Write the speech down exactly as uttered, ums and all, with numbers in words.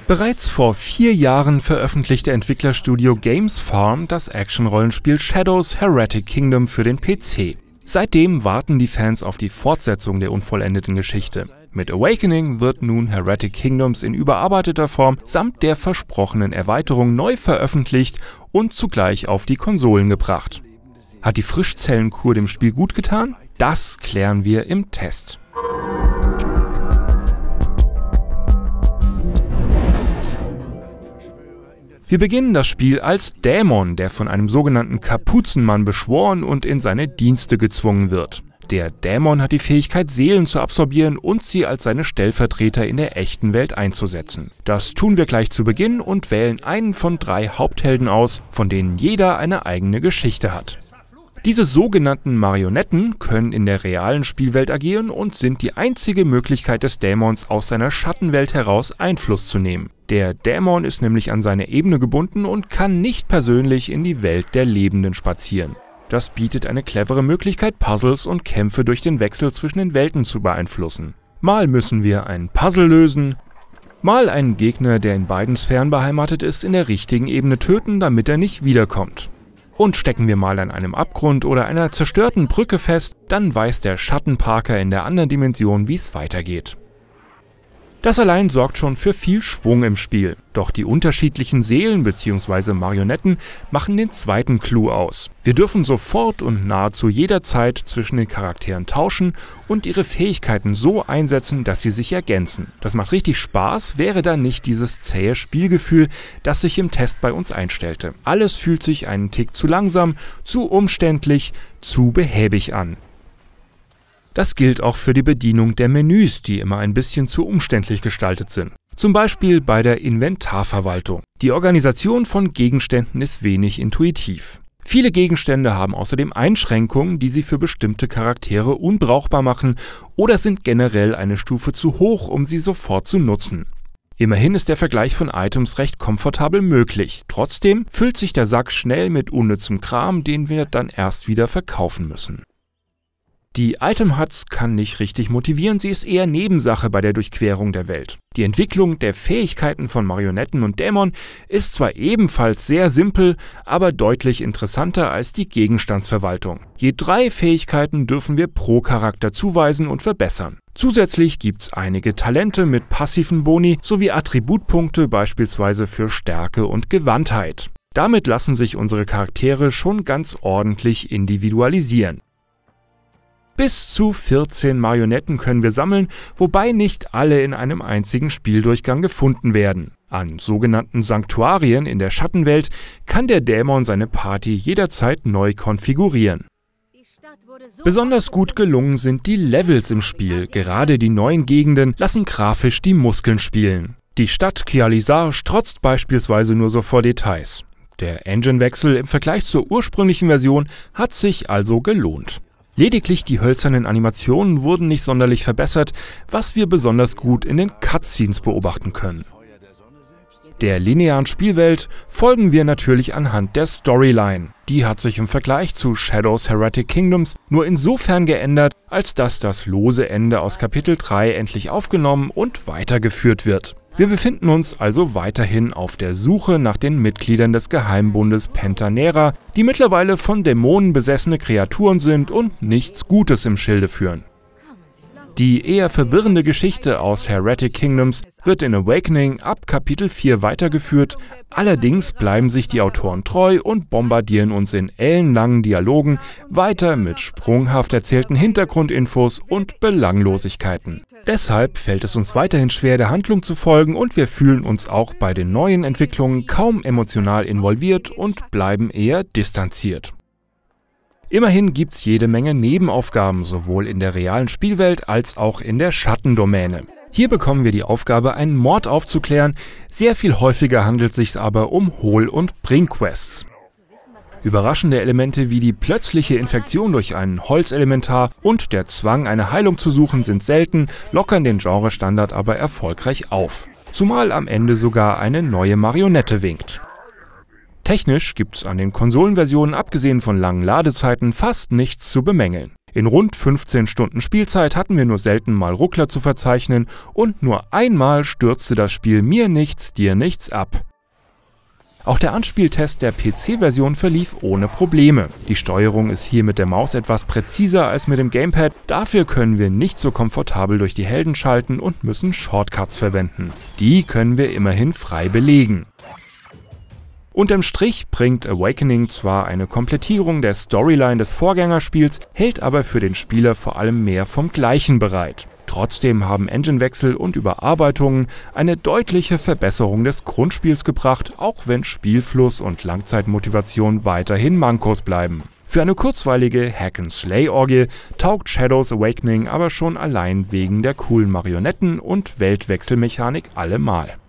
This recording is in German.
Bereits vor vier Jahren veröffentlichte Entwicklerstudio Games Farm das Action-Rollenspiel Shadows Heretic Kingdom für den P C. Seitdem warten die Fans auf die Fortsetzung der unvollendeten Geschichte. Mit Awakening wird nun Heretic Kingdoms in überarbeiteter Form samt der versprochenen Erweiterung neu veröffentlicht und zugleich auf die Konsolen gebracht. Hat die Frischzellenkur dem Spiel gut getan? Das klären wir im Test. Wir beginnen das Spiel als Dämon, der von einem sogenannten Kapuzenmann beschworen und in seine Dienste gezwungen wird. Der Dämon hat die Fähigkeit, Seelen zu absorbieren und sie als seine Stellvertreter in der echten Welt einzusetzen. Das tun wir gleich zu Beginn und wählen einen von drei Haupthelden aus, von denen jeder eine eigene Geschichte hat. Diese sogenannten Marionetten können in der realen Spielwelt agieren und sind die einzige Möglichkeit des Dämons, aus seiner Schattenwelt heraus Einfluss zu nehmen. Der Dämon ist nämlich an seine Ebene gebunden und kann nicht persönlich in die Welt der Lebenden spazieren. Das bietet eine clevere Möglichkeit, Puzzles und Kämpfe durch den Wechsel zwischen den Welten zu beeinflussen. Mal müssen wir ein Puzzle lösen, mal einen Gegner, der in beiden Sphären beheimatet ist, in der richtigen Ebene töten, damit er nicht wiederkommt. Und stecken wir mal an einem Abgrund oder einer zerstörten Brücke fest, dann weiß der Schattenparker in der anderen Dimension, wie es weitergeht. Das allein sorgt schon für viel Schwung im Spiel. Doch die unterschiedlichen Seelen bzw. Marionetten machen den zweiten Clou aus. Wir dürfen sofort und nahezu jederzeit zwischen den Charakteren tauschen und ihre Fähigkeiten so einsetzen, dass sie sich ergänzen. Das macht richtig Spaß, wäre da nicht dieses zähe Spielgefühl, das sich im Test bei uns einstellte. Alles fühlt sich einen Tick zu langsam, zu umständlich, zu behäbig an. Das gilt auch für die Bedienung der Menüs, die immer ein bisschen zu umständlich gestaltet sind. Zum Beispiel bei der Inventarverwaltung. Die Organisation von Gegenständen ist wenig intuitiv. Viele Gegenstände haben außerdem Einschränkungen, die sie für bestimmte Charaktere unbrauchbar machen oder sind generell eine Stufe zu hoch, um sie sofort zu nutzen. Immerhin ist der Vergleich von Items recht komfortabel möglich. Trotzdem füllt sich der Sack schnell mit unnützem Kram, den wir dann erst wieder verkaufen müssen. Die Item Huts kann nicht richtig motivieren, sie ist eher Nebensache bei der Durchquerung der Welt. Die Entwicklung der Fähigkeiten von Marionetten und Dämon ist zwar ebenfalls sehr simpel, aber deutlich interessanter als die Gegenstandsverwaltung. Je drei Fähigkeiten dürfen wir pro Charakter zuweisen und verbessern. Zusätzlich gibt's einige Talente mit passiven Boni sowie Attributpunkte beispielsweise für Stärke und Gewandtheit. Damit lassen sich unsere Charaktere schon ganz ordentlich individualisieren. Bis zu vierzehn Marionetten können wir sammeln, wobei nicht alle in einem einzigen Spieldurchgang gefunden werden. An sogenannten Sanktuarien in der Schattenwelt kann der Dämon seine Party jederzeit neu konfigurieren. Besonders gut gelungen sind die Levels im Spiel, gerade die neuen Gegenden lassen grafisch die Muskeln spielen. Die Stadt Kializar strotzt beispielsweise nur so vor Details. Der Engine-Wechsel im Vergleich zur ursprünglichen Version hat sich also gelohnt. Lediglich die hölzernen Animationen wurden nicht sonderlich verbessert, was wir besonders gut in den Cutscenes beobachten können. Der linearen Spielwelt folgen wir natürlich anhand der Storyline. Die hat sich im Vergleich zu Shadows Heretic Kingdoms nur insofern geändert, als dass das lose Ende aus Kapitel drei endlich aufgenommen und weitergeführt wird. Wir befinden uns also weiterhin auf der Suche nach den Mitgliedern des Geheimbundes Pentanera, die mittlerweile von Dämonen besessene Kreaturen sind und nichts Gutes im Schilde führen. Die eher verwirrende Geschichte aus Heretic Kingdoms wird in Awakening ab Kapitel vier weitergeführt, allerdings bleiben sich die Autoren treu und bombardieren uns in ellenlangen Dialogen weiter mit sprunghaft erzählten Hintergrundinfos und Belanglosigkeiten. Deshalb fällt es uns weiterhin schwer, der Handlung zu folgen und wir fühlen uns auch bei den neuen Entwicklungen kaum emotional involviert und bleiben eher distanziert. Immerhin gibt's jede Menge Nebenaufgaben, sowohl in der realen Spielwelt als auch in der Schattendomäne. Hier bekommen wir die Aufgabe, einen Mord aufzuklären, sehr viel häufiger handelt es sich aber um Hol- und Bringquests. Überraschende Elemente wie die plötzliche Infektion durch einen Holzelementar und der Zwang, eine Heilung zu suchen, sind selten, lockern den Genrestandard aber erfolgreich auf. Zumal am Ende sogar eine neue Marionette winkt. Technisch gibt's an den Konsolenversionen abgesehen von langen Ladezeiten fast nichts zu bemängeln. In rund fünfzehn Stunden Spielzeit hatten wir nur selten mal Ruckler zu verzeichnen und nur einmal stürzte das Spiel mir nichts, dir nichts ab. Auch der Anspieltest der P C-Version verlief ohne Probleme. Die Steuerung ist hier mit der Maus etwas präziser als mit dem Gamepad, dafür können wir nicht so komfortabel durch die Helden schalten und müssen Shortcuts verwenden. Die können wir immerhin frei belegen. Unterm Strich bringt Awakening zwar eine Komplettierung der Storyline des Vorgängerspiels, hält aber für den Spieler vor allem mehr vom Gleichen bereit. Trotzdem haben Enginewechsel und Überarbeitungen eine deutliche Verbesserung des Grundspiels gebracht, auch wenn Spielfluss und Langzeitmotivation weiterhin Mankos bleiben. Für eine kurzweilige Hack-and-Slay-Orgie taugt Shadows Awakening aber schon allein wegen der coolen Marionetten und Weltwechselmechanik allemal.